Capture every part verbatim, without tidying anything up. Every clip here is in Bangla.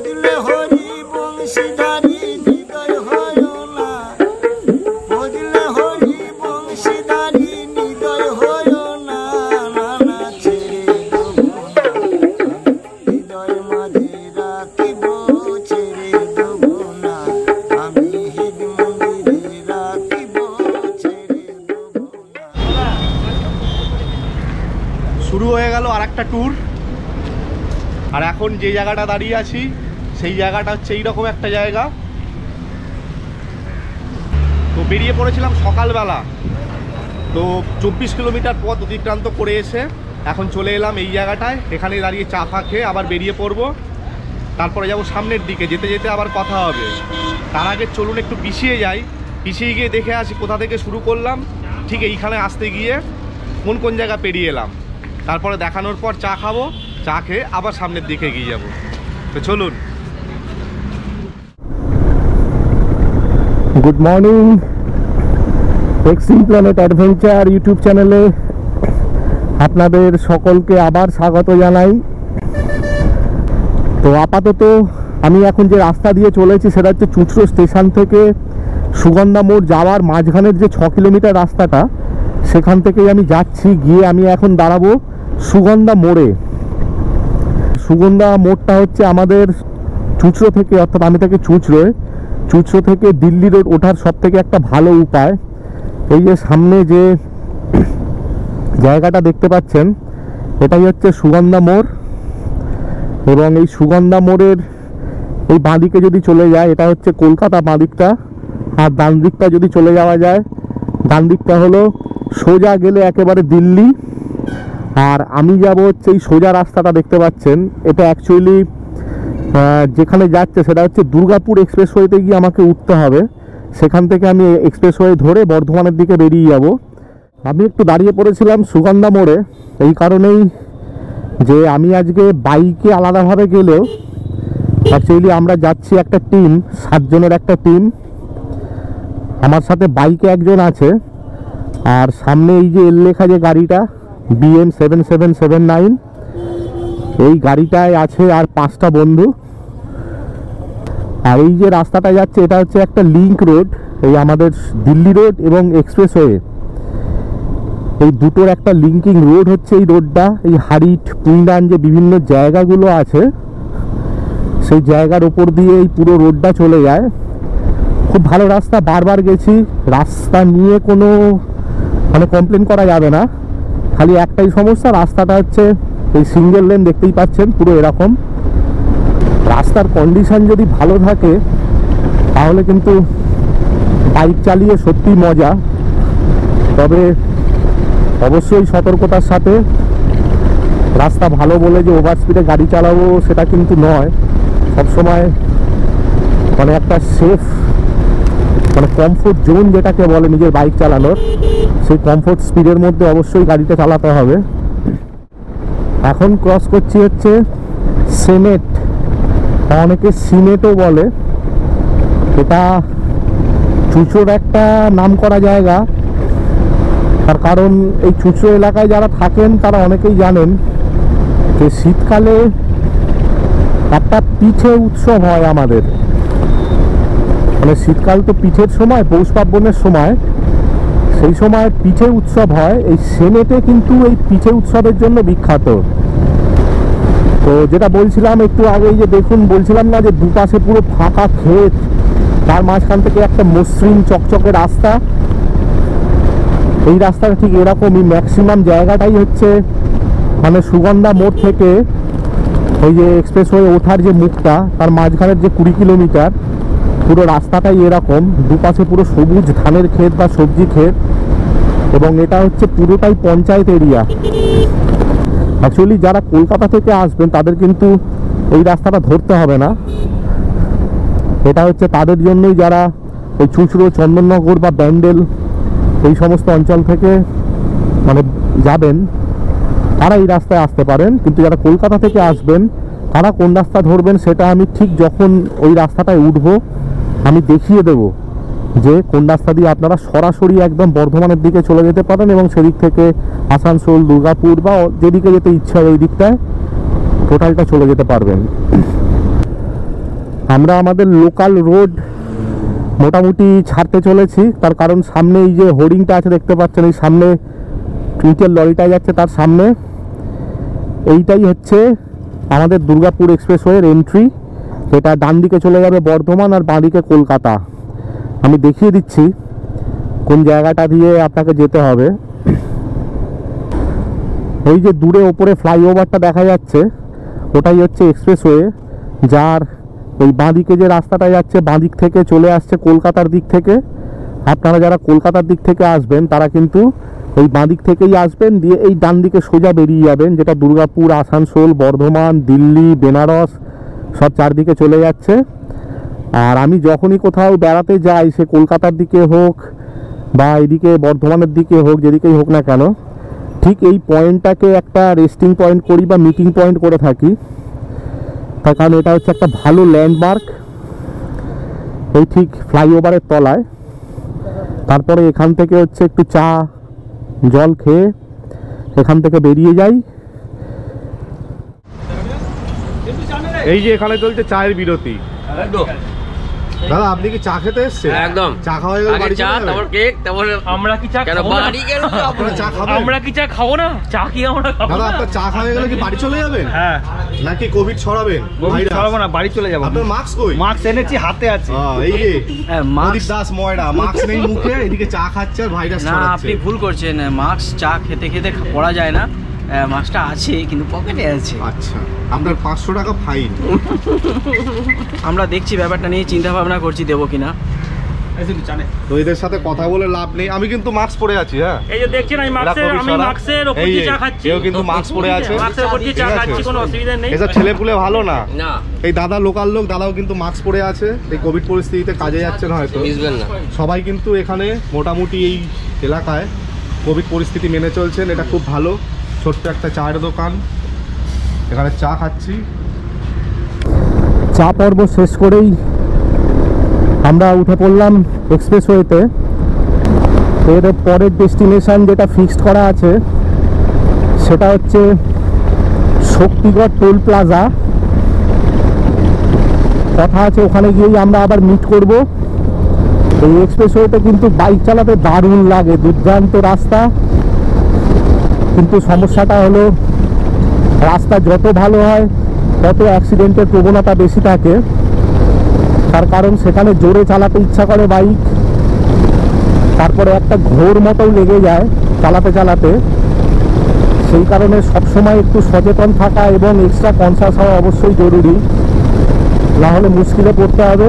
ভজলে হরি বংশীধারী হৃদয় হয় না, ভজলে হরি বংশীধারী হৃদয় হয় না, নানা ছেড়ে দেব হৃদয় মাঝে রাখিব, ছেড়ে দেব না আমি হিদ মন্দিরে রাখিব, ছেড়ে দেব না। শুরু হয়ে গেল আর একটা ট্যুর। আর এখন যে জায়গাটা দাঁড়িয়ে আছি সেই জায়গাটা হচ্ছে এইরকম একটা জায়গা। তো বেরিয়ে পড়েছিলাম সকালবেলা, তো চব্বিশ কিলোমিটার পথ অতিক্রান্ত করে এসে এখন চলে এলাম এই জায়গাটায়। এখানে দাঁড়িয়ে চা ফা খেয়ে আবার বেরিয়ে পড়বো, তারপরে যাব সামনের দিকে। যেতে যেতে আবার কথা হবে, তার আগে চলুন একটু পিছিয়ে যাই, পিছিয়ে গিয়ে দেখে আসি কোথা থেকে শুরু করলাম, ঠিক এইখানে আসতে গিয়ে কোন কোন জায়গা পেরিয়ে এলাম। তারপরে দেখানোর পর চা খাবো, চা খেয়ে আবার সামনের দিকে এগিয়ে যাব। তো চলুন। গুড মর্নিং, এক্সিং প্ল্যানেট অ্যাডভেঞ্চার ইউটিউব চ্যানেলে আপনাদের সকলকে আবার স্বাগত জানাই। তো আপাতত আমি এখন যে রাস্তা দিয়ে চলেছি সেটা হচ্ছে চুঁচড়ো স্টেশন থেকে সুগন্ধা মোড় যাওয়ার মাঝখানের যে ছ কিলোমিটার রাস্তাটা, সেখান থেকেই আমি যাচ্ছি। গিয়ে আমি এখন দাঁড়াবো সুগন্ধা মোড়ে। সুগন্ধা মোড়টা হচ্ছে আমাদের চুঁচড়ো থেকে, অর্থাৎ আমি থেকে চুঁচড়োয়, চুঁচড়ো থেকে দিল্লি রোড ওঠার সব থেকে একটা ভালো উপায়। এই যে সামনে যে জায়গাটা দেখতে পাচ্ছেন, এটাই হচ্ছে সুগন্ধা মোড়। এবং এই সুগন্ধা মোড়ের এই বাঁদিকে যদি চলে যায়, এটা হচ্ছে কলকাতা বাঁদিকটা। আর ডান দিকটা যদি চলে যাওয়া যায়, ডান দিকটা হলো সোজা গেলে একেবারে দিল্লি। আর আমি যাব হচ্ছে এই সোজা রাস্তাটা দেখতে পাচ্ছেন, এটা অ্যাকচুয়ালি যেখানে যাচ্ছে সেটা হচ্ছে দুর্গাপুর এক্সপ্রেসওয়েতে গিয়ে আমাকে উঠতে হবে। সেখান থেকে আমি এক্সপ্রেসওয়ে ধরে বর্ধমানের দিকে বেরিয়ে যাব। আমি একটু দাঁড়িয়ে পড়েছিলাম সুগন্ধা মোড়ে এই কারণেই যে আমি আজকে বাইকে আলাদাভাবে গেলেও অ্যাকচুয়ালি আমরা যাচ্ছি একটা টিম, সাতজনের একটা টিম। আমার সাথে বাইকে একজন আছে, আর সামনে এই যে এল লেখা যে গাড়িটা BM seven seven seven nine, এই গাড়িটায় আছে আর পাঁচটা বন্ধু। আর এই যে রাস্তাটা যাচ্ছে এটা হচ্ছে একটা লিঙ্ক রোড, এই আমাদের দিল্লি রোড এবং এক্সপ্রেসওয়ে এই দুটোর একটা লিঙ্কিং রোড হচ্ছে এই রোডটা। এই হারিট পুইন্ডান যে বিভিন্ন জায়গাগুলো আছে সেই জায়গার ওপর দিয়ে এই পুরো রোডটা চলে যায়। খুব ভালো রাস্তা, বারবার গেছি। রাস্তা নিয়ে কোনো মানে কমপ্লেন করা যাবে না, খালি একটাই সমস্যা, রাস্তাটা হচ্ছে এই সিঙ্গেল লেন দেখতেই পাচ্ছেন পুরো এরকম। রাস্তার কন্ডিশন যদি ভালো থাকে তাহলে কিন্তু বাইক চালিয়ে সত্যি মজা। তবে অবশ্যই সতর্কতার সাথে। রাস্তা ভালো বলে যে ওভার স্পিডে গাড়ি চালাবো সেটা কিন্তু নয়। সবসময় মানে একটা সেফ মানে কমফোর্ট জোন যেটাকে বলে নিজের বাইক চালানোর, সেই কমফোর্ট স্পিডের মধ্যে অবশ্যই গাড়িটা চালাতে হবে। এখন ক্রস করছি হচ্ছে সেনেট, অনেকে সিনেটও বলে। এটা চুঁচোর একটা নাম করা জায়গা, তার কারণ এই চুঁচো এলাকায় যারা থাকেন তারা অনেকেই জানেন যে শীতকালে একটা পিঠে উৎসব হয় আমাদের। মানে শীতকাল তো পিঠের সময়, পৌষ পার্বণের সময়, সেই সময় পিঠে উৎসব হয়। এই সেনেটে কিন্তু এই পিঠে উৎসবের জন্য বিখ্যাত। তো যেটা বলছিলাম একটু আগেই, যে দেখুন বলছিলাম না যে দুপাশে পুরো ফাঁকা ক্ষেত, তার মাঝখান থেকে একটা মসৃণ চকচকে রাস্তা। এই রাস্তাটা ঠিক এরকমই, ম্যাক্সিমাম জায়গাটাই হচ্ছে মানে সুগন্ধা মোড় থেকে ওই যে এক্সপ্রেসওয়ে ওঠার যে মুখটা, তার মাঝখানের যে কুড়ি কিলোমিটার পুরো রাস্তাটাই এরকম। দুপাশে পুরো সবুজ ধানের ক্ষেত বা সবজি ক্ষেত, এবং এটা হচ্ছে পুরোটাই পঞ্চায়েত এরিয়া। অ্যাকচুয়ালি যারা কলকাতা থেকে আসবেন তাদের কিন্তু এই রাস্তাটা ধরতে হবে না। এটা হচ্ছে তাদের জন্যই যারা ওই চুঁচড়ো, চন্দননগর বা ব্যান্ডেল এই সমস্ত অঞ্চল থেকে মানে যাবেন, তারা এই রাস্তায় আসতে পারেন। কিন্তু যারা কলকাতা থেকে আসবেন তারা কোন রাস্তা ধরবেন সেটা আমি ঠিক যখন ওই রাস্তাটায় উঠবো আমি দেখিয়ে দেব যে কোন রাস্তা দিয়ে আপনারা সরাসরি একদম বর্ধমানের দিকে চলে যেতে পারেন, এবং সেদিক থেকে আসানসোল, দুর্গাপুর বা যেদিকে যেতে ইচ্ছা হয় ওই দিকটায় টোটালটা চলে যেতে পারবেন। আমরা আমাদের লোকাল রোড মোটামুটি ছাড়তে চলেছি, তার কারণ সামনে এই যে হোর্ডিংটা আছে দেখতে পাচ্ছেন, এই সামনে টুইটার লরিটা যাচ্ছে তার সামনে, এইটাই হচ্ছে আমাদের দুর্গাপুর এক্সপ্রেসওয়ের এন্ট্রি। এটা ডান দিকে চলে যাবে বর্ধমান আর বাঁ দিকে কলকাতা। আমি দেখিয়ে দিচ্ছি কোন জায়গাটা দিয়ে আপনাকে যেতে হবে। ওই যে দূরে ওপরে ফ্লাইওভারটা দেখা যাচ্ছে ওটাই হচ্ছে এক্সপ্রেসওয়ে, যার ওই বাঁ দিকে যে রাস্তাটা যাচ্ছে বাঁ দিক থেকে চলে আসছে কলকাতার দিক থেকে। আপনারা যারা কলকাতার দিক থেকে আসবেন তারা কিন্তু ওই বাঁ দিক থেকেই আসবেন, দিয়ে এই ডান দিকে সোজা বেরিয়ে যাবেন, যেটা দুর্গাপুর, আসানসোল, বর্ধমান, দিল্লি, বেনারস সব চারদিকে চলে যাচ্ছে। আর আমি যখনই কোথাও বেড়াতে যাই, সে কলকাতার দিকে হোক বা এদিকে বর্ধমানের দিকে হোক, যেদিকেই হোক না কেন, ঠিক এই পয়েন্টটাকে একটা রেস্টিং পয়েন্ট করি বা মিটিং পয়েন্ট করে থাকি, তার কারণ এটা হচ্ছে একটা ভালো ল্যান্ডমার্ক। এই ঠিক ফ্লাইওভারের তলায়। তারপরে এখান থেকে হচ্ছে একটু চা জল খেয়ে এখান থেকে বেরিয়ে যাই। এই যে এখানে চলছে চায়ের বিরতি। দাদা আপনি কি চা খেতে এসেছেন? একদম। চা খাওয়া হয়ে গেলে বাড়ি চলে যাবেন? তারপর কেক, তারপর আমরা কি চা কেন খাবো না? বাড়ি কেন আপনারা চা খাবেন? আমরা কি চা খাবো না? চা কি আমরা খাবো দাদা না? আপনার চা খাওয়া হয়ে গেলে কি বাড়ি চলে যাবেন? হ্যাঁ, নাকি কোভিড ছড়াবেন? ভাইরাস? খাবো না, বাড়ি চলে যাবো। আপনার মাস্ক কই? মাস্ক এনেছি, হাতে আছে। হ্যাঁ, এই যে হ্যাঁ, প্রদীপ মাস্ক দাস ময়রা মাস্ক নেই মুখে, এদিকে চা খাচ্ছে আর ভাইরাস না, ছড়াচ্ছে। আপনি ভুল করছেন। মাস্ক চা খেতে খেতে পড়া যায় না। মাস্কটা আছে কিন্তু পকেটে আছে। আচ্ছা, আপনার পাঁচশো টাকা ফাইন। আমরা দেখছি ব্যাপারটা নিয়ে চিন্তা ভাবনা করছি দেবো কিনা। তো এদের সাথে কথা বলে লাভ নেই। আমি কিন্তু মাস্ক পরে আছি। হ্যাঁ, এই যে দেখছেন আমি মাস্কের এরা আমি কবি মাস্কের উপর এই দিয়ে যে, চা খাচ্ছি। এও কিন্তু মাস্ক পরে আছে। মাস্কের উপর দিয়ে চা ঠিক আছে? খাচ্ছি, কোনো অসুবিধা নেই। এসব ছেলেপুলে ভালো না। না এই দাদা লোকাল লোক, দাদাও কিন্তু মাস্ক পরে আছে। এই কোভিড পরিস্থিতিতে কাজে যাচ্ছেন হয়তো। মিশবেন না। সবাই কিন্তু এখানে মোটামুটি এই এলাকায় কোভিড পরিস্থিতি মেনে চলছেন। এটা খুব ভালো। ছোট্ট একটা চায়ের দোকান, এখানে চা খাচ্ছি। চা পর্ব শেষ করেই আমরা উঠে পড়লাম এক্সপ্রেসওয়েতে। এর পরের ডেস্টিনেশন যেটা ফিক্সড করা আছে সেটা হচ্ছে শক্তিগড় টোল প্লাজা। কথা আছে ওখানে গিয়েই আমরা আবার মিট করব। এই এক্সপ্রেসওয়েতে কিন্তু বাইক চালাতে দারুণ লাগে, দুর্দান্ত রাস্তা। কিন্তু সমস্যাটা হলো রাস্তা যত ভালো হয় তত অ্যাক্সিডেন্টের প্রবণতা বেশি থাকে। তার কারণ সেখানে জোরে চালাতে ইচ্ছা করে বাইক, তারপরে একটা ঘোর মতোই লেগে যায় চালাতে চালাতে। সেই কারণে সবসময় একটু সচেতন থাকা এবং এক্সট্রা কনসাস হওয়া অবশ্যই জরুরি, না হলে মুশকিলে পড়তে হবে।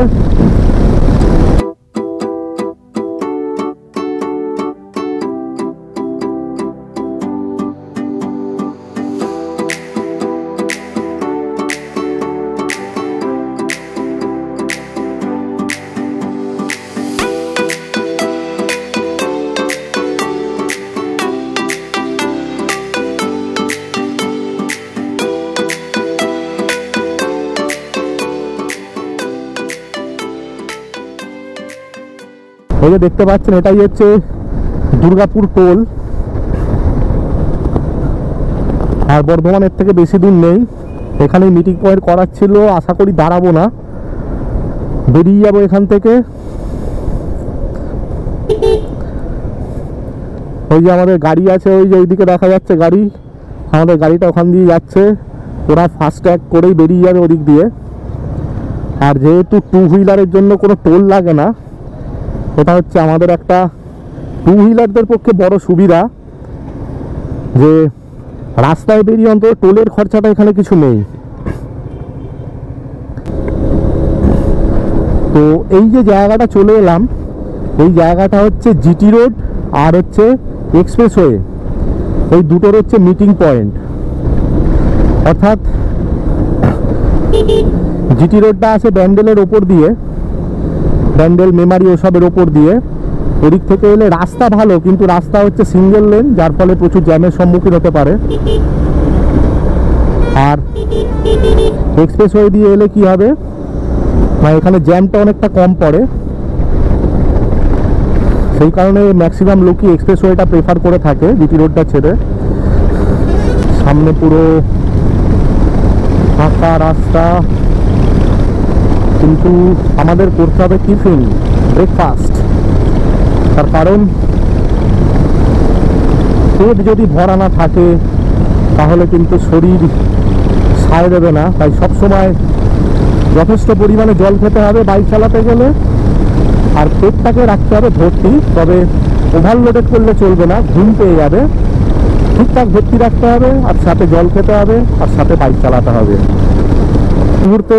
এই যে দেখতে পাচ্ছেন এটাই হচ্ছে দুর্গাপুর টোল, আর বর্ধমানের থেকে বেশি দূর নেই। এখানে মিটিং পয়েন্ট করার ছিল, আশা করি দাঁড়াবো না, বেরিয়ে যাবো এখান থেকে। ওই যে আমাদের গাড়ি আছে, ওই যে ওইদিকে দেখা যাচ্ছে গাড়ি, আমাদের গাড়িটা ওখান দিয়ে যাচ্ছে। ওরা ফাস্ট ট্র্যাক করেই বেরিয়ে যাবে ওদিক দিয়ে। আর যেহেতু টু হুইলারের জন্য কোনো টোল লাগে না, এটা হচ্ছে আমাদের একটা টু হুইলারদের পক্ষে বড় সুবিধা যে রাস্তায় বেরিয়ে অন্তত টোলের খরচাটা এখানে কিছু নেই। তো এই যে জায়গাটা চলে এলাম, এই জায়গাটা হচ্ছে জিটি রোড আর হচ্ছে এক্সপ্রেসওয়ে, এই দুটোর হচ্ছে মিটিং পয়েন্ট। অর্থাৎ জিটি রোডটা আছে ব্যান্ডেলের ওপর দিয়ে, ব্যান্ডেল মেমারি ওসবের ওপর দিয়ে। ওদিক থেকে এলে রাস্তা ভালো, কিন্তু রাস্তা হচ্ছে সিঙ্গেল লেন, যার ফলে প্রচুর জ্যামের সম্মুখীন হতে পারে। আর এক্সপ্রেসওয়ে দিয়ে এলে কি হবে, মানে এখানে জ্যামটা অনেকটা কম পড়ে। সেই কারণে ম্যাক্সিমাম লোকই এক্সপ্রেসওয়েটা প্রেফার করে থাকে জিটি রোডটা ছেড়ে। সামনে পুরো ফাঁকা রাস্তা, কিন্তু কিন্তু আমাদের করতে হবে টিফিন, ব্রেকফাস্ট। তার কারণ পেট যদি ভরা না থাকে তাহলে কিন্তু শরীর সায় দেবে না। তাই সবসময় যথেষ্ট পরিমাণে জল খেতে হবে বাইক চালাতে গেলে, আর পেটটাকে রাখতে হবে ভর্তি। তবে ওভারলোডেড করলে চলবে না, ঘুম পেয়ে যাবে। ঠিকঠাক ভর্তি রাখতে হবে, আর সাথে জল খেতে হবে, আর সাথে বাইক চালাতে হবে। মুহূর্তে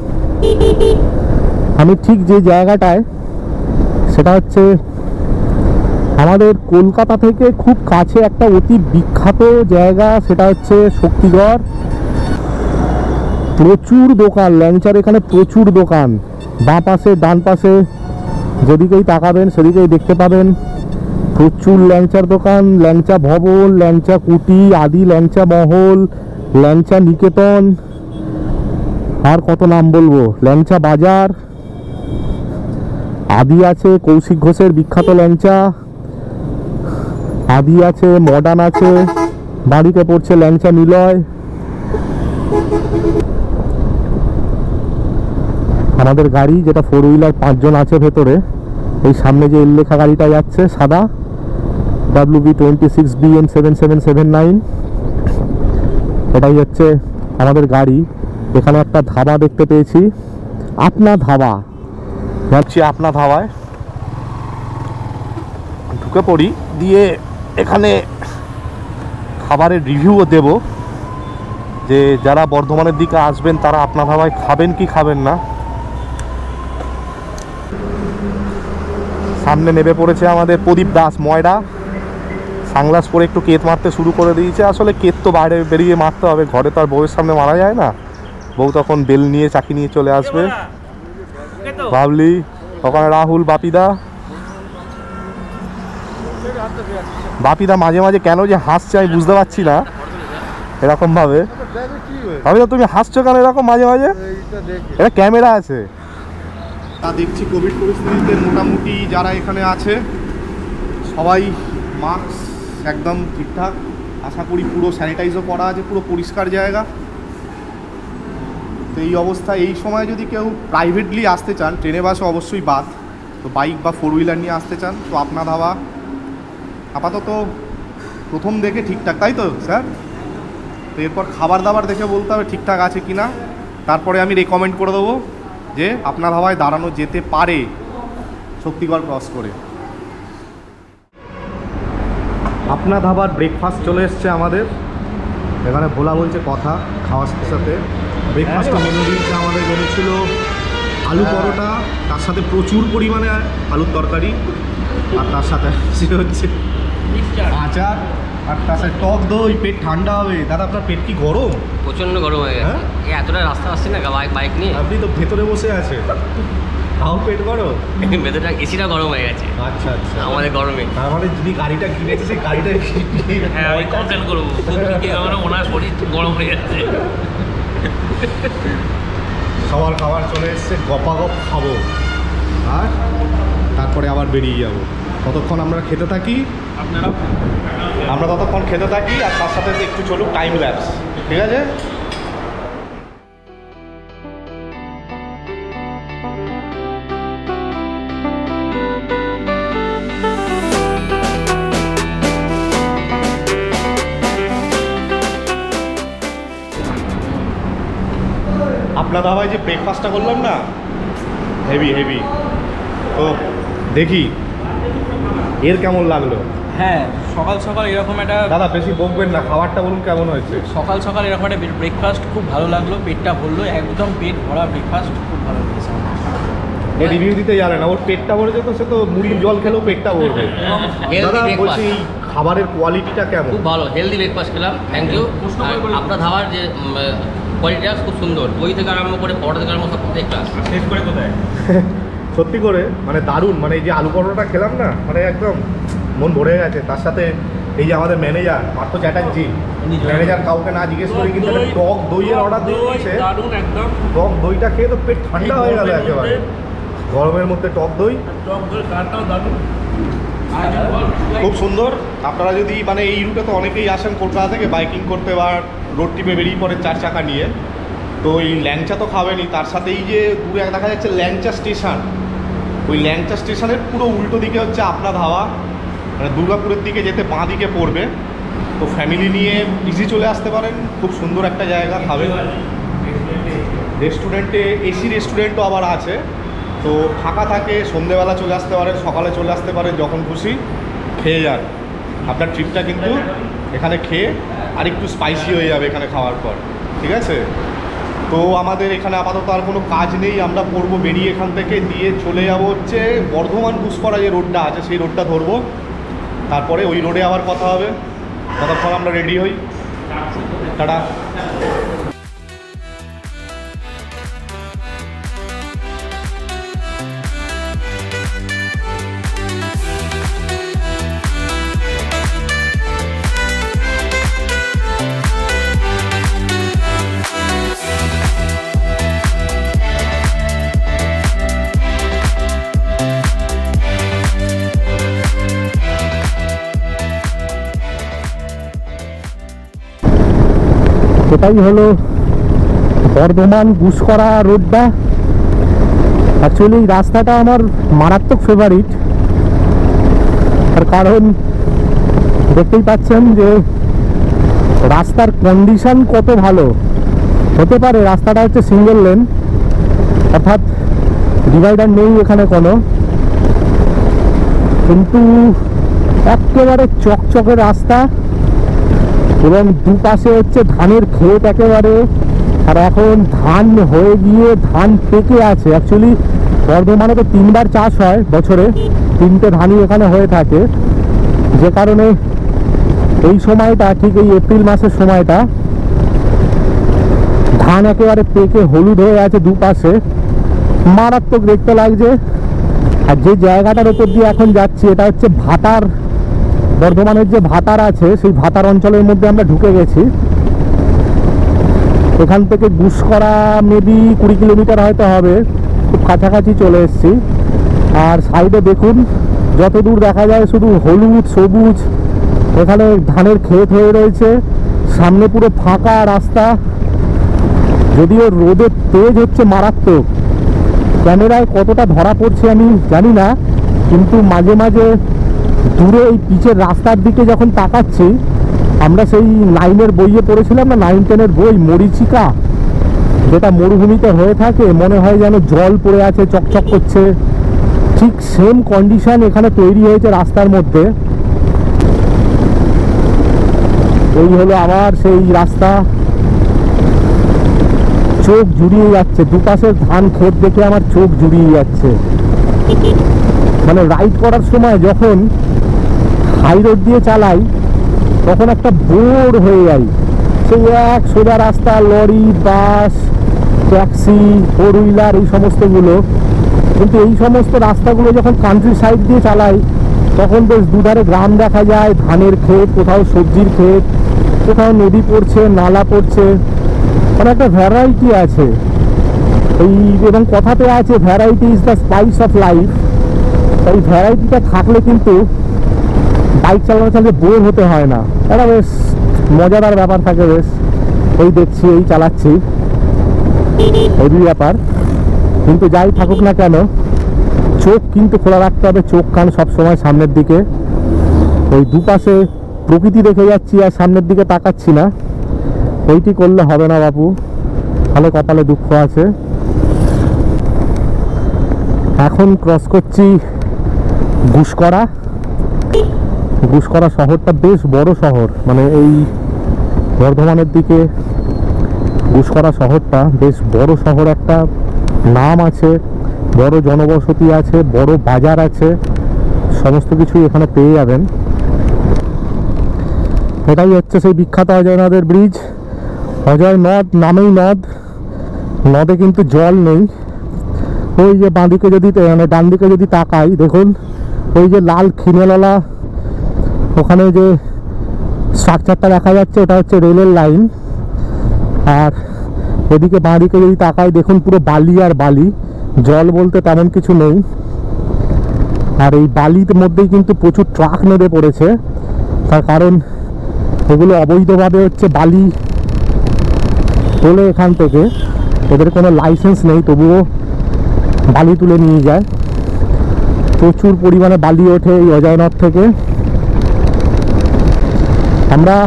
আমি ঠিক যে জায়গাটায়, সেটা হচ্ছে আমাদের কলকাতা থেকে খুব কাছে একটা অতি বিখ্যাত জায়গা, সেটা হচ্ছে শক্তিগড়। প্রচুর দোকান, ল্যাংচার এখানে প্রচুর দোকান। বাঁ পাশে ডান পাশে যেদিকেই তাকাবেন সেদিকেই দেখতে পাবেন প্রচুর ল্যাংচার দোকান। ল্যাংচা ভবন, ল্যাংচা কুটি, আদি ল্যাংচা মহল, ল্যাংচা নিকেতন, আর কত নাম বলবো, ল্যাংচা বাজার, আদি আছে কৌশিক ঘোষের বিখ্যাত ল্যাংচা, আদি আছে, মডার্ন আছে, বাড়িতে পড়ছে ল্যাংচা নিলয়। আমাদের গাড়ি যেটা ফোর হুইলার, পাঁচজন আছে ভেতরে। এই সামনে যে এল লেখা গাড়িটা যাচ্ছে সাদা, W B twenty six B M seven seven seven nine, এটাই হচ্ছে আমাদের গাড়ি। এখানে একটা ধাবা দেখতে পেয়েছি, আপনা ধাবা। যাচ্ছি আপনা ধাবায়, ঢুকে পড়ি, দিয়ে এখানে খাবারের রিভিউও দেব, যে যারা বর্ধমানের দিকে আসবেন তারা আপনা ধাবায় খাবেন কি খাবেন না। সামনে নেমে পড়েছে আমাদের প্রদীপ দাস ময়রা, সানগ্লাস পরে একটু কেত মারতে শুরু করে দিয়েছে। আসলে কেত তো বাইরে বেরিয়ে মারতে হবে, ঘরে তো আর বউয়ের সামনে মারা যায় না। বউ তখন বেল নিয়ে চাকি নিয়ে চলে আসবে। ভাবলি ওখানে রাহুল, বাপিদা বাপিদা মাঝে মাঝে কেন যে হাসছে আমি বুঝতে পারছি না, এরকম ভাবে। বাপিদা তুমি হাসছো কেন এরকম মাঝে মাঝে? এটা ক্যামেরা আছে। তা দেখছি কোভিড পরিস্থিতিতে মোটামুটি যারা এখানে আছে সবাই মাস্ক একদম ঠিকঠাক, আশা করি পুরো স্যানিটাইজও করা আছে, পুরো পরিষ্কার জায়গা। তো এই অবস্থা, এই সময় যদি কেউ প্রাইভেটলি আসতে চান, ট্রেনে বাসে অবশ্যই বাদ, তো বাইক বা ফোর হুইলার নিয়ে আসতে চান তো আপনা ধাবা আপাতত প্রথম দেখে ঠিকঠাক, তাই তো স্যার? তো এরপর খাবার দাবার দেখে বলতে হবে ঠিকঠাক আছে কি না, তারপরে আমি রেকমেন্ড করে দেবো যে আপনার ধাবায় দাঁড়ানো যেতে পারে শক্তিগড় ক্রস করে। আপনা ধাবার ব্রেকফাস্ট চলে এসছে আমাদের এখানে। ভোলা বলছে কথা খাওয়ার সাথে সাথে ব্রেকফাস্টটা মেনু দিয়েছে আমাদের। মেনু ছিল আলু পরোটা, তার সাথে প্রচুর পরিমাণে আলুর তরকারি, আর তার সাথে হচ্ছে আচার, আর তার সাথে টক দই। পেট ঠান্ডা হবে। দাদা আপনার পেট কি গরম? প্রচন্ড গরম হয়ে গেছে। এই এতটা রাস্তা আসছে না বাইক বাইক নিয়ে। আপনি তো ভেতরে বসে আছে, তাও পেট গরম? ভেতরটা এসিটা গরম হয়ে গেছে। আচ্ছা আচ্ছা, আমাদের গরমে। তার মানে যিনি গাড়িটা কিনেছে সেই গাড়িটা হ্যাঁ আমি কমপ্লেন করবো, ওনার শরীর গরম হয়ে যাচ্ছে। সবার খাবার চলে এসছে, গপাগপ খাবো আর তারপরে আবার বেরিয়ে যাবো। ততক্ষণ আমরা খেতে থাকি, আপনারা আমরা ততক্ষণ খেতে থাকি, আর তার সাথে একটু চলুক টাইম ল্যাপস, ঠিক আছে? আপনার ধাবায় যে ব্রেকফাস্টটা করলাম না, হেভি হেভি। তো দেখি এর কেমন লাগলো। হ্যাঁ, সকাল সকাল এরকম একটা দাদা বেশি বকবেন না, খাবারটা বলুন কেমন হয়েছে। সকাল সকাল এরকম একটা ব্রেকফাস্ট খুব ভালো লাগলো, পেটটা ভরলো, একদম পেট ভরা ব্রেকফাস্ট, খুব ভালো লেগেছে। এ রিভিউ দিতে জানে না, ওর পেটটা ভরেছে তো সে তো মুড়ির জল খেলেও পেটটা ভরবে। দাদা বলছি খাবারের কোয়ালিটিটা কেমন? খুব ভালো, হেলদি ব্রেকফাস্ট খেলাম, থ্যাংক ইউ। আপনার ধাবার যে কোয়ালিটিটা খুব সুন্দর, দই থেকে আরম্ভ করে পরোটা থেকে আরম্ভ সব প্রত্যেকটা শেষ করে কোথায় সত্যি করে মানে দারুণ। মানে এই যে আলু পরোটাটা খেলাম না, মানে একদম মন ভরে গেছে। তার সাথে এই যে আমাদের ম্যানেজার পার্থ চ্যাটার্জি, ম্যানেজার কাউকে না জিজ্ঞেস করে কিন্তু টক দইয়ের অর্ডার দিয়ে দিয়েছে। টক দইটা খেয়ে তো পেট ঠান্ডা হয়ে গেল একেবারে, গরমের মধ্যে টক দই। খুব সুন্দর। আপনারা যদি মানে এই রুটে তো অনেকেই আসেন কলকাতা থেকে বাইকিং করতে বা রোড ট্রিপে বেরিয়ে পড়ে চার চাকা নিয়ে, তো এই ল্যাংচা তো খাবেনই, তার সাথে এই যে দূরে দেখা যাচ্ছে ল্যাংচা স্টেশন, ওই ল্যাংচা স্টেশনের পুরো উল্টো দিকে হচ্ছে আপনার ধাবা, মানে দুর্গাপুরের দিকে যেতে বাঁ দিকে পড়বে। তো ফ্যামিলি নিয়ে ইজি চলে আসতে পারেন, খুব সুন্দর একটা জায়গা খাবেন। রেস্টুরেন্টে এসি রেস্টুরেন্টও আবার আছে, তো ফাঁকা থাকে, সন্ধেবেলা চলে আসতে পারেন, সকালে চলে আসতে পারেন, যখন খুশি খেয়ে যান। আপনার ট্রিপটা কিন্তু এখানে খেয়ে আর একটু স্পাইসি হয়ে যাবে এখানে খাওয়ার পর, ঠিক আছে? তো আমাদের এখানে আপাতত আর কোনো কাজ নেই, আমরা পড়বো বেরিয়ে এখান থেকে, দিয়ে চলে যাবো হচ্ছে বর্ধমান ঘুষকরা যে রোডটা আছে সেই রোডটা ধরবো, তারপরে ওই রোডে আবার কথা হবে। ততক্ষণ আমরা রেডি হই, টাটা। এটাই হলো বর্ধমান ঘুষকরা রোডটা। অ্যাকচুয়ালি এই রাস্তাটা আমার মারাত্মক ফেভারিট, তার কারণ দেখতেই পাচ্ছেন যে রাস্তার কন্ডিশন কত ভালো। হতে পারে রাস্তাটা হচ্ছে সিঙ্গেল লেন, অর্থাৎ ডিভাইডার নেই এখানে কোনো, কিন্তু একেবারে চকচকে রাস্তা এবং দুপাশে হচ্ছে ধানের ক্ষেত একেবারে। আর এখন ধান হয়ে গিয়ে ধান পেকে আছে। অ্যাকচুয়ালি বর্ধমানে তো তিনবার চাষ হয় বছরে, তিনটে ধানই এখানে হয়ে থাকে, যে কারণে এই সময়টা ঠিক এই এপ্রিল মাসের সময়টা ধান একেবারে পেকে হলুদ হয়ে আছে দুপাশে, মারাত্মক দেখতে লাগছে। আর যে জায়গাটার উপর দিয়ে এখন যাচ্ছি এটা হচ্ছে ভাতার, বর্ধমানের যে ভাতার আছে সেই ভাতার অঞ্চলের মধ্যে আমরা ঢুকে গেছি। এখান থেকে ঘুষকরা মেবি কুড়ি কিলোমিটার হয়তো হবে, খুব কাছাকাছি চলে এসেছি। আর সাইডে দেখুন যত দূর দেখা যায় শুধু হলুদ সবুজ, এখানে ধানের ক্ষেত হয়ে রয়েছে, সামনে পুরো ফাঁকা রাস্তা। যদিও রোদের তেজ হচ্ছে মারাত্মক, ক্যামেরায় কতটা ধরা পড়ছে আমি জানি না, কিন্তু মাঝে মাঝে দূরে এই পিচের রাস্তার দিকে যখন তাকাচ্ছি, আমরা সেই নাইনের বইয়ে পড়েছিলাম না, নাইন টেনের বই, মরীচিকা, যেটা মরুভূমিতে হয়ে থাকে, মনে হয় যেন জল পড়ে আছে, চকচক করছে, ঠিক সেম কন্ডিশন এখানে তৈরি হয়েছে রাস্তার মধ্যে। এই হলো আবার সেই রাস্তা, চোখ জুড়িয়ে যাচ্ছে, দুপাশের ধান ক্ষেত দেখে আমার চোখ জুড়িয়ে যাচ্ছে। মানে রাইড করার সময় যখন হাই রোড দিয়ে চালাই তখন একটা বোর হয়ে যাই, সেই এক সোজা রাস্তা, lorry, bus, taxi, four wheeler, এই সমস্তগুলো। কিন্তু এই সমস্ত রাস্তাগুলো যখন কান্ট্রি সাইড দিয়ে চালাই তখন বেশ দুধারে গ্রাম দেখা যায়, ধানের ক্ষেত, কোথাও সবজির ক্ষেত, কোথাও নদী পড়ছে, নালা পড়ছে, মানে একটা ভ্যারাইটি আছে এই। এবং কথাতে আছে variety is the spice of life. এই ভ্যারাইটিটা থাকলে কিন্তু বাইক চালানো চালিয়ে বোর হতে হয় না, এটা বেশ মজাদার ব্যাপার থাকে বেশ। এই দেখছি, এই চালাচ্ছি, এই ব্যাপার। কিন্তু যাই থাকুক না কেন, চোখ কিন্তু খোলা রাখতে হবে, চোখ কান সবসময় সামনের দিকে। ওই দুপাশে প্রকৃতি দেখে যাচ্ছি আর সামনের দিকে তাকাচ্ছি না, এইটি করলে হবে না বাপু, ভালো কপালে দুঃখ আছে। এখন ক্রস করছি ঘুষকরা। ঘুষকরা শহরটা বেশ বড় শহর, মানে এই বর্ধমানের দিকে ঘুষকরা শহরটা বেশ বড় শহর, একটা নাম আছে, বড় জনবসতি আছে, বড় বাজার আছে, সমস্ত কিছুই এখানে পেয়ে যাবেন। এটাই হচ্ছে সেই বিখ্যাত অজয় নদের ব্রিজ। অজয় নদ নামেই নদ, নদে কিন্তু জল নেই। ওই যে বাঁদিকে যদি, মানে ডান দিকে যদি তাকাই দেখুন, ওই যে লাল খিনেলালা, ওখানে যে স্ট্রাকচারটা দেখা যাচ্ছে ওটা হচ্ছে রেলের লাইন। আর এদিকে বাঁদিকে যদি তাকাই দেখুন পুরো বালি আর বালি, জল বলতে তেমন কিছু নেই। আর এই বালির মধ্যেই কিন্তু প্রচুর ট্রাক নেমে পড়েছে, তার কারণ এগুলো অবৈধভাবে হচ্ছে বালি তোলে এখান থেকে, এদের কোনো লাইসেন্স নেই তবুও বালি তুলে নিয়ে যায়। প্রচুর পরিমাণে বালি ওঠে এই অজয়নগর থেকে। আমরা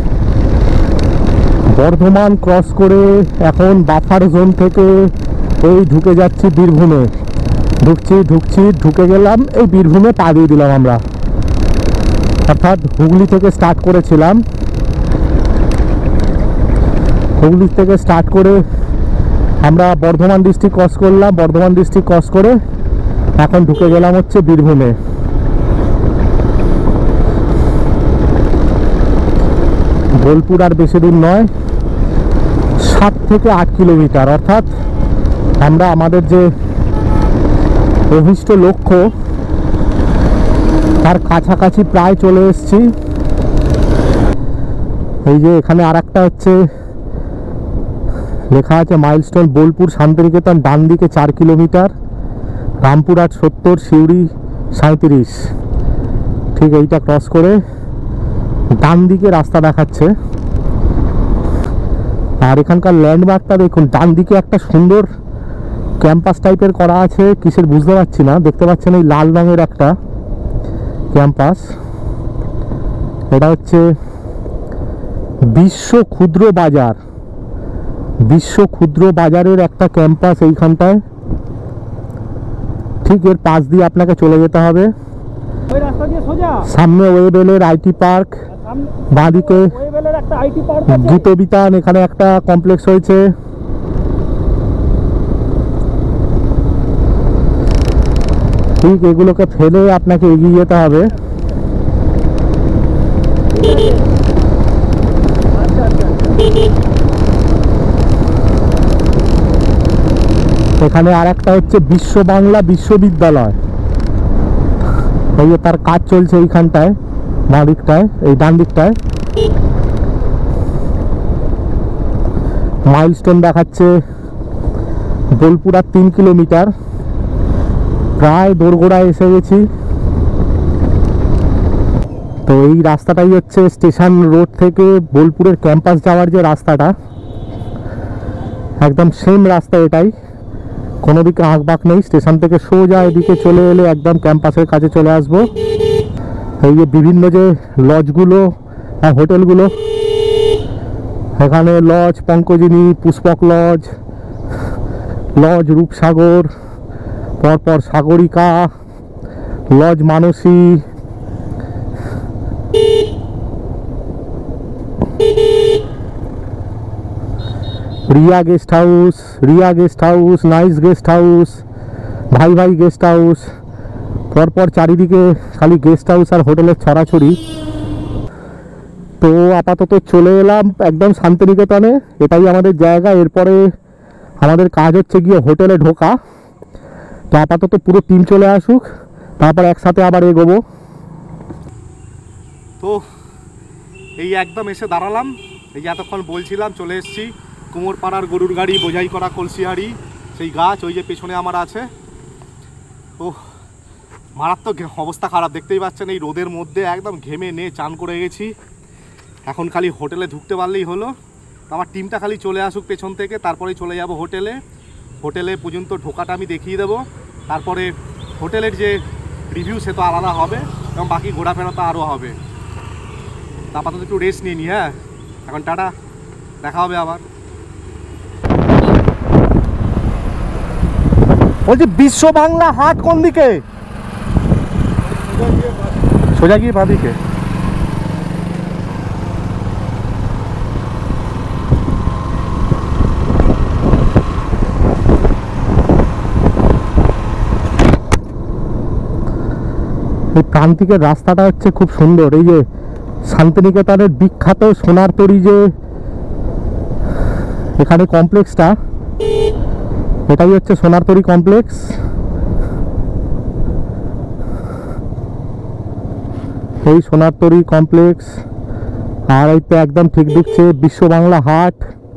বর্ধমান ক্রস করে এখন বাফার জোন থেকে এই ঢুকে যাচ্ছি বীরভূমে। ঢুকছি ঢুকছি ঢুকে গেলাম এই বীরভূমে, পা দিয়ে দিলাম আমরা। অর্থাৎ হুগলি থেকে স্টার্ট করেছিলাম, হুগলি থেকে স্টার্ট করে আমরা বর্ধমান ডিস্ট্রিক্ট ক্রস করলাম, বর্ধমান ডিস্ট্রিক্ট ক্রস করে এখন ঢুকে গেলাম হচ্ছে বীরভূমে। বোলপুর আর বেশি দূর নয়, সাত থেকে আট কিলোমিটার। অর্থাৎ আমরা আমাদের যে অভিষ্ট লক্ষ্য তার কাছাকাছি প্রায় চলে এসেছি। এই যে এখানে আর একটা হচ্ছে লেখা আছে মাইলস্টোন বোলপুর শান্তিনিকেতন, ডান দিকে চার কিলোমিটার, রামপুরহাট সত্তর, সিউড়ি সাঁত্রিশ। ঠিক এইটা ক্রস করে ডান দিকে রাস্তা দেখাচ্ছে। আর এখানকার ল্যান্ডমার্কটা দেখুন, ডান দিকে একটা সুন্দর ক্যাম্পাস টাইপের করা আছে, কিসের বুঝতে পারছি না। দেখতে পাচ্ছেন এই লাল রঙের একটা ক্যাম্পাস, এটা হচ্ছে বিশ্ব ক্ষুদ্র বাজার, বিশ্ব ক্ষুদ্র বাজারের একটা ক্যাম্পাস এইখানটায়। ঠিক এর পাশ দিয়ে আপনাকে চলে যেতে হবে। সামনে ওয়েবেলের আইটি পার্ক, বাঁদিকে গীতবিতান, এখানে একটা কমপ্লেক্স হয়েছে। ঠিক এগুলোকে ফেলে আপনাকে এগিয়ে যেতে হবে। এখানে আর একটা হচ্ছে বিশ্ব বাংলা বিশ্ববিদ্যালয়, এই যে তার কাজ চলছে এইখানটায়, বাঁ দিকটায়, এই ডান দিকটায়। মাইলস্টোন দেখাচ্ছে বোলপুর আর তিন কিলোমিটার, প্রায় দোরগোড়ায় এসে গেছি। তো এই রাস্তাটাই হচ্ছে স্টেশন রোড থেকে বোলপুরের ক্যাম্পাস যাওয়ার যে রাস্তাটা, একদম সেম রাস্তা এটাই, কোনো দিকে আঁকবাঁক নেই। স্টেশন থেকে সোজা এদিকে চলে এলে একদম ক্যাম্পাসের কাছে চলে আসবো। এই যে বিভিন্ন যে লজগুলো আর হোটেলগুলো, এখানে lodge Pankajini, Pushpak lodge, lodge Rupsagar, পরপর Sagarika, lodge Mansi, Riya guest house, Riya guest house, nice guest house, Bhai Bhai guest house, পরপর চারিদিকে খালি গেস্ট হাউস আর হোটেলের ছড়াছড়ি। তো আপাতত চলে এলাম একদম শান্তিনিকেতনে, এটাই আমাদের জায়গা। এরপরে আমাদের কাজ হচ্ছে গিয়ে হোটেলে ঢোকা। তো আপাতত পুরো টিম চলে আসুক, তারপর একসাথে আবার এগোবো। তো এই একদম এসে দাঁড়ালাম, এই এতক্ষণ বলছিলাম চলে এসেছি কুমোরপাড়ার গরুর গাড়ি বোঝাই করা কলসিহারি, সেই গাছ ওই যে পেছনে আমার আছে। ও মারাত্মক অবস্থা খারাপ, দেখতেই পাচ্ছেন এই রোদের মধ্যে একদম ঘেমে নে চান করে গেছি। এখন খালি হোটেলে ঢুকতে পারলেই হলো। আমার টিমটা খালি চলে আসুক পেছন থেকে, তারপরেই চলে যাব হোটেলে। হোটেলে পর্যন্ত ঢোকাটা আমি দেখিয়ে দেবো, তারপরে হোটেলের যে রিভিউ সে তো আলাদা হবে এবং বাকি ঘোরাফেরা তো আরও হবে। আপাতত একটু রেস্ট নিয়ে নি। হ্যাঁ, এখন টাটা, দেখা হবে আবার। বলছি বিশ্ব বাংলা হাট কোন দিকে? সোজা গিয়ে বাঁ দিকে। এই প্রান্তিকের রাস্তাটা হচ্ছে খুব সুন্দর। এই যে শান্তিনিকেতনের বিখ্যাত সোনার তরী যে এখানে কমপ্লেক্সটা, এটাই হচ্ছে সোনার তরী কমপ্লেক্স। এই সোনার তরী কমপ্লেক্স, আর এই তো একদম ঠিক ঢুকছে বিশ্ব বাংলা হাট।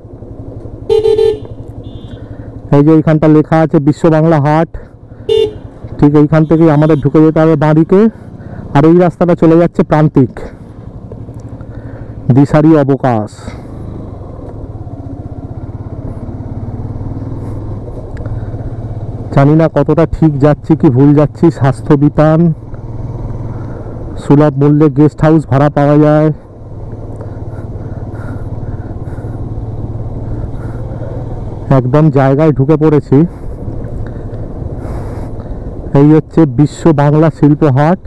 এই যে এইখানটা লেখা আছে বিশ্ব বাংলা হাট। ঠিক এইখান থেকেই আমাদের ঢুকে যেতে হবে বাঁদিকে, আর এই রাস্তাটা চলে যাচ্ছে প্রান্তিক দিশারি অবকাশ। জানি না কতটা ঠিক যাচ্ছি কি ভুল যাচ্ছি। স্বাস্থ্য বিতান, সুলভ মূল্যে গেস্ট হাউস ভাড়া পাওয়া যায়। একদম জায়গায় ঢুকে পড়েছি। এই হচ্ছে বিশ্ব বাংলা শিল্প হাট।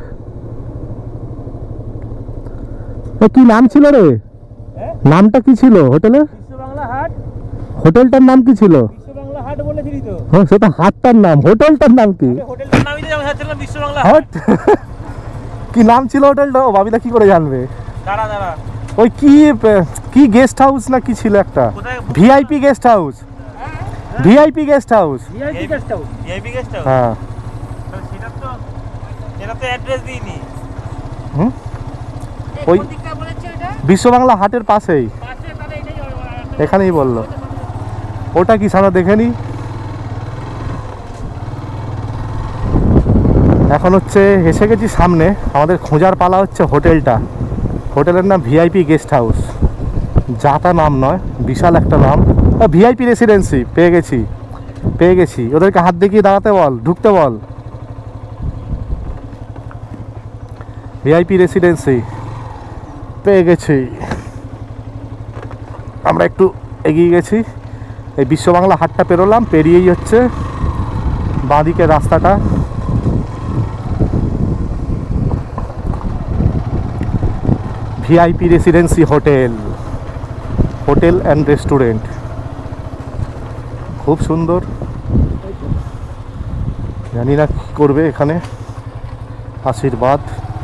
কি নাম ছিল রে? নামটা কি ছিল হোটেলের? বিশ্ব বাংলা হাট। হোটেলটার নাম কি ছিল? বিশ্ব বাংলা হাট বলেছিলি তো। হ্যাঁ, সেটা হাটটার নাম, হোটেলটার নাম কি? হোটেলটার নামই তো যাচ্ছিলাম বিশ্ব বাংলা হাট। হাট। কি নাম ছিল হোটেলটা? ও বাবিদা কি করে জানবে? দাঁড়া দাঁড়া। ওই কি কি গেস্ট হাউস না কি ছিল একটা? VIP guest house. VIP guest house. VIP guest house. VIP guest house. হ্যাঁ, সেটা তো এটা তো অ্যাড্রেস দিইনি। হুম, ওই বিশ্ব বাংলা হাটের পাশেই, এখানেই বললো। ওটা কি সারা দেখে নি। এখন হচ্ছে এসে গেছি সামনে, আমাদের খোঁজার পালা হচ্ছে হোটেলটা। হোটেলের নাম ভিআইপি গেস্ট হাউস। যা তা নাম নয়, বিশাল একটা নাম। VIP residency. পেয়ে গেছি পেয়ে গেছি ওদেরকে হাত দেখিয়ে দাঁড়াতে বল, ঢুকতে বল। ভিআইপি রেসিডেন্সি পেয়ে গেছি। আমরা একটু এগিয়ে গেছি, এই বিশ্ব বাংলা হাটটা পেরোলাম, পেরিয়েই হচ্ছে বাঁদিকে রাস্তাটা। VIP residency hotel, hotel and restaurant, খুব সুন্দর। জানি না কী করবে এখানে। আশীর্বাদ।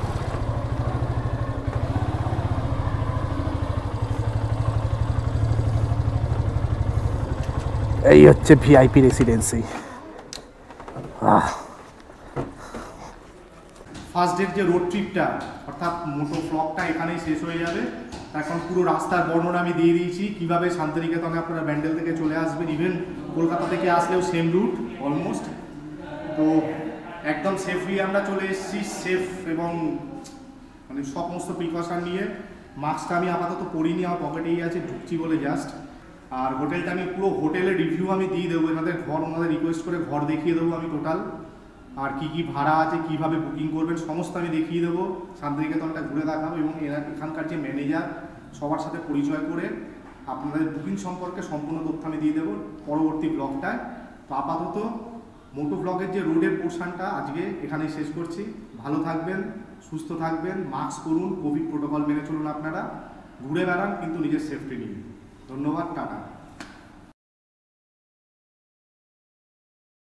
এই হচ্ছে ভিআইপি রেসিডেন্সি। ফার্স্ট ডের যে রোড ট্রিপটা অর্থাৎ মোটো ব্লগটা এখানেই শেষ হয়ে যাবে। এখন পুরো রাস্তার বর্ণনা আমি দিয়ে দিয়েছি, কীভাবে শান্তিনিকেতনে আপনারা ব্যান্ডেল থেকে চলে আসবেন। ইভেন কলকাতা থেকে আসলেও সেম রুট অলমোস্ট। তো একদম সেফলি আমরা চলে এসেছি, সেফ এবং মানে সমস্ত প্রিকশন নিয়ে। মাস্কটা আমি আপাতত পরিনি, আমার পকেটেই আছে, ঢুকছি বলে জাস্ট। আর হোটেলটা আমি পুরো হোটেলের রিভিউ আমি দিয়ে দেবো, এনাদের ঘর ওনাদের রিকোয়েস্ট করে ঘর দেখিয়ে দেবো আমি টোটাল। আর কি কি ভাড়া আছে, কিভাবে বুকিং করবেন সমস্ত আমি দেখিয়ে দেবো। শান্তিনিকেতনটা ঘুরে দেখাবো এবং এরা এখানকার যে ম্যানেজার সবার সাথে পরিচয় করে আপনাদের বুকিং সম্পর্কে সম্পূর্ণ তথ্য আমি দিয়ে দেবো পরবর্তী ব্লগটায়। তো আপাতত মোটো ব্লগের যে রোডের পোর্শনটা আজকে এখানেই শেষ করছি। ভালো থাকবেন, সুস্থ থাকবেন, মাস্ক করুন, কোভিড প্রোটোকল মেনে চলুন, আপনারা ঘুরে বেড়ান কিন্তু নিজের সেফটি নিন। ধন্যবাদ, টাটা।